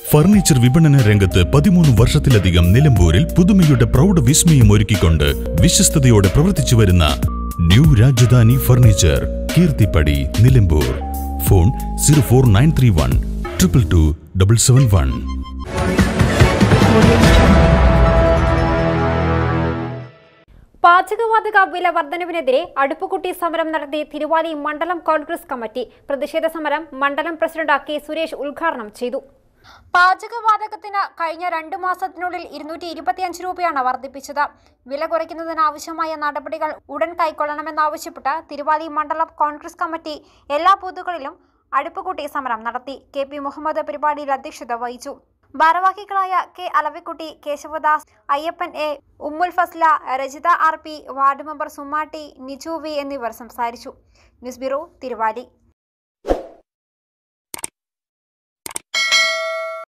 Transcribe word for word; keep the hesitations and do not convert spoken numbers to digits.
Furniture വിപണന രംഗത്ത് പതിമൂന്ന് വർഷത്തിലധികം നിലമ്പൂരിൽ പുതുമയുടെ പ്രൗഢ വിസ്മയം ഒരുക്കിക്കൊണ്ട് വിശ്വസ്തയോടെ പ്രവർത്തിച്ചു വരുന്ന new Rajadhani furniture, Keerthippadi, Nilambur. Phone zero four nine three one triple two double seven one. പാചകവാതക വില വർധനവിനെതിരെ അടുപ്പുകുട്ടി സമരം നടത്തി തിരുവാലി മണ്ഡലം കോൺഗ്രസ് കമ്മിറ്റി. പ്രതിഷേധ സമരം മണ്ഡലം പ്രസിഡന്റ് കെ സുരേഷ് ഉദ്ഘാടനം ചെയ്തു. പാചകവാതകത്തിന് കഴിഞ്ഞ രണ്ടു മാസത്തിനുള്ളിൽ ഇരുന്നൂറ്റി ഇരുപത്തിയഞ്ച് രൂപയാണ് വർദ്ധിപ്പിച്ചത്. വില കുറയ്ക്കുന്നതിനാവശ്യമായ നടപടികൾ ഉടൻ കൈക്കൊള്ളണമെന്നാവശ്യപ്പെട്ട് തിരുവാലി മണ്ഡലം കോൺഗ്രസ് കമ്മിറ്റി എല്ലാ ബൂത്തുകളിലും അടുപ്പുകുട്ടി സമരം നടത്തി. കെ പി മുഹമ്മദ് പരിപാടിയിൽ അധ്യക്ഷത വഹിച്ചു. ഭാരവാഹികളായ K Alavikutty, Keshavadas, Ayyappan A, Ummul Fasla, Rajitha R P, ward member Sumatti, Niju V എന്നിവർ സംസാരിച്ചു. News bureau, Thiruvali.